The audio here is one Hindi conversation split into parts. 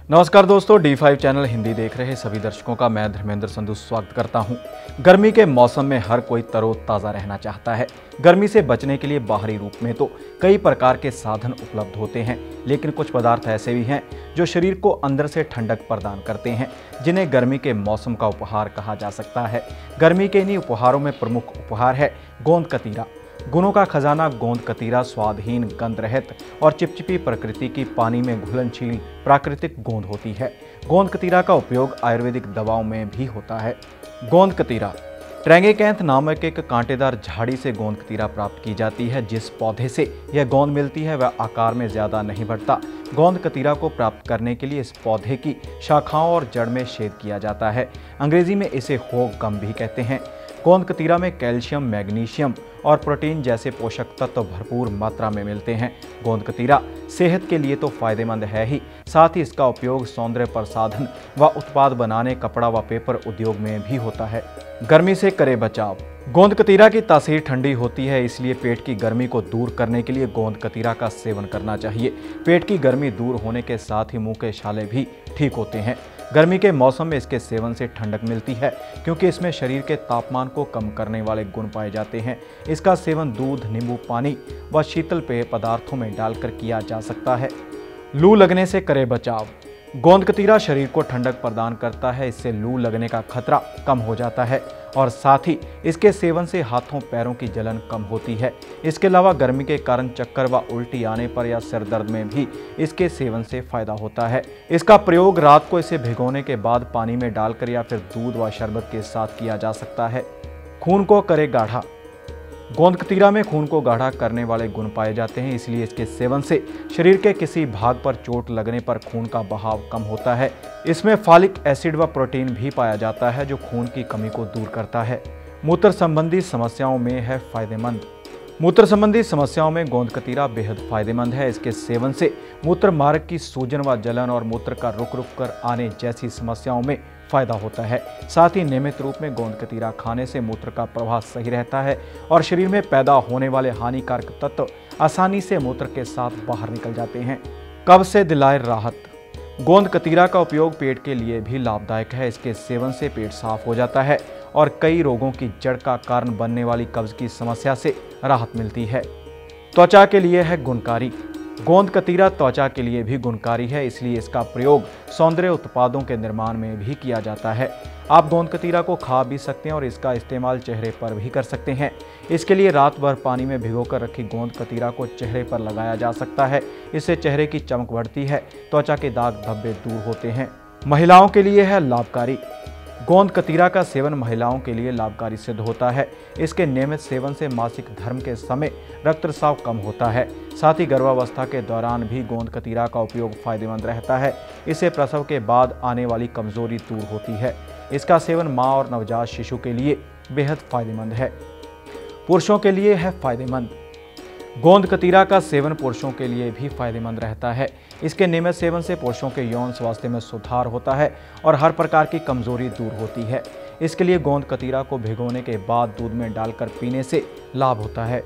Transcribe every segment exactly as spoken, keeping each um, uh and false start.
नमस्कार दोस्तों, डी फाइव चैनल हिंदी देख रहे सभी दर्शकों का मैं धर्मेंद्र संधू स्वागत करता हूं। गर्मी के मौसम में हर कोई तरोताज़ा रहना चाहता है। गर्मी से बचने के लिए बाहरी रूप में तो कई प्रकार के साधन उपलब्ध होते हैं, लेकिन कुछ पदार्थ ऐसे भी हैं जो शरीर को अंदर से ठंडक प्रदान करते हैं, जिन्हें गर्मी के मौसम का उपहार कहा जा सकता है। गर्मी के इन्हीं उपहारों में प्रमुख उपहार है गोंद कतीरा। गुणों का खजाना गोंद कतीरा स्वादहीन, गंध रहित और चिपचिपी प्रकृति की पानी में घुलनशील प्राकृतिक गोंद होती है। गोंद कतीरा का उपयोग आयुर्वेदिक दवाओं में भी होता है। गोंद कतीरा ट्रैंगेकैंथ नामक एक कांटेदार झाड़ी से गोंद कतीरा प्राप्त की जाती है। जिस पौधे से यह गोंद मिलती है वह आकार में ज़्यादा नहीं बढ़ता। गोंद कतीरा को प्राप्त करने के लिए इस पौधे की शाखाओं और जड़ में छेद किया जाता है। अंग्रेजी में इसे होग गम भी कहते हैं। गोंद कतीरा में कैल्शियम, मैग्नीशियम और प्रोटीन जैसे पोषक तत्व भरपूर मात्रा में मिलते हैं। गोंद कतीरा सेहत के लिए तो फायदेमंद है ही, साथ ही इसका उपयोग सौंदर्य प्रसाधन व उत्पाद बनाने, कपड़ा व पेपर उद्योग में भी होता है। गर्मी से करे बचाव। गोंद कतीरा की तासीर ठंडी होती है, इसलिए पेट की गर्मी को दूर करने के लिए गोंद कतीरा का सेवन करना चाहिए। पेट की गर्मी दूर होने के साथ ही मुंह के छाले भी ठीक होते हैं। गर्मी के मौसम में इसके सेवन से ठंडक मिलती है, क्योंकि इसमें शरीर के तापमान को कम करने वाले गुण पाए जाते हैं। इसका सेवन दूध, नींबू पानी व शीतल पेय पदार्थों में डालकर किया जा सकता है। लू लगने से करे बचाव। गोंद कतीरा शरीर को ठंडक प्रदान करता है, इससे लू लगने का खतरा कम हो जाता है और साथ ही इसके सेवन से हाथों पैरों की जलन कम होती है। इसके अलावा गर्मी के कारण चक्कर व उल्टी आने पर या सिर दर्द में भी इसके सेवन से फायदा होता है। इसका प्रयोग रात को इसे भिगोने के बाद पानी में डालकर या फिर दूध व शरबत के साथ किया जा सकता है। खून को करे गाढ़ा। गोंद कतीरा में खून को गाढ़ा करने वाले गुण पाए जाते हैं, इसलिए इसके सेवन से शरीर के किसी भाग पर चोट लगने पर खून का बहाव कम होता है। इसमें फॉलिक एसिड व प्रोटीन भी पाया जाता है, जो खून की कमी को दूर करता है। मूत्र संबंधी समस्याओं में है फायदेमंद। मूत्र संबंधी समस्याओं में गोंद कतीरा बेहद फायदेमंद है। इसके सेवन से मूत्र मार्ग की सूजन व जलन और मूत्र का रुक रुक कर आने जैसी समस्याओं में फायदा होता है। साथ ही नियमित रूप में गोंद कतीरा खाने से मूत्र का प्रवाह सही रहता है और शरीर में पैदा होने वाले हानिकारक तत्व आसानी से मूत्र के साथ बाहर निकल जाते हैं। कब्ज से दिलाए राहत। गोंद कतीरा का उपयोग पेट के लिए भी लाभदायक है। इसके सेवन से पेट साफ हो जाता है और कई रोगों की जड़ का कारण बनने वाली कब्ज की समस्या से राहत मिलती है। त्वचा के लिए है गुणकारी। गोंद कतीरा त्वचा के लिए भी गुणकारी है, इसलिए इसका प्रयोग सौंदर्य उत्पादों के निर्माण में भी किया जाता है। आप गोंद कतीरा को खा भी सकते हैं और इसका इस्तेमाल चेहरे पर भी कर सकते हैं। इसके लिए रात भर पानी में भिगोकर रखी गोंद कतीरा को चेहरे पर लगाया जा सकता है। इससे चेहरे की चमक बढ़ती है, त्वचा के दाग धब्बे दूर होते हैं। महिलाओं के लिए है लाभकारी। गोंद कतीरा का सेवन महिलाओं के लिए लाभकारी सिद्ध होता है। इसके नियमित सेवन से मासिक धर्म के समय रक्तस्राव कम होता है। साथ ही गर्भावस्था के दौरान भी गोंद कतीरा का उपयोग फायदेमंद रहता है। इससे प्रसव के बाद आने वाली कमजोरी दूर होती है। इसका सेवन माँ और नवजात शिशु के लिए बेहद फायदेमंद है। पुरुषों के लिए है फायदेमंद। गोंद कतीरा का सेवन पुरुषों के लिए भी फायदेमंद रहता है। इसके नियमित सेवन से पुरुषों के यौन स्वास्थ्य में सुधार होता है और हर प्रकार की कमजोरी दूर होती है। इसके लिए गोंद कतीरा को भिगोने के बाद दूध में डालकर पीने से लाभ होता है।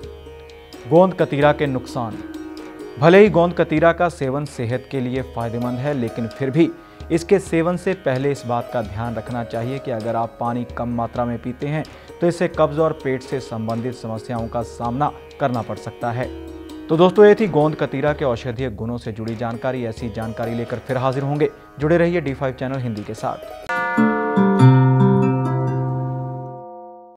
गोंद कतीरा के नुकसान। भले ही गोंद कतीरा का सेवन सेहत के लिए फायदेमंद है, लेकिन फिर भी इसके सेवन से पहले इस बात का ध्यान रखना चाहिए कि अगर आप पानी कम मात्रा में पीते हैं तो इससे कब्ज और पेट से संबंधित समस्याओं का सामना करना पड़ सकता है। तो दोस्तों, ये थी गोंद कतीरा के औषधीय गुणों से जुड़ी जानकारी। ऐसी जानकारी लेकर फिर हाजिर होंगे। जुड़े रहिए डी फाइव चैनल हिंदी के साथ।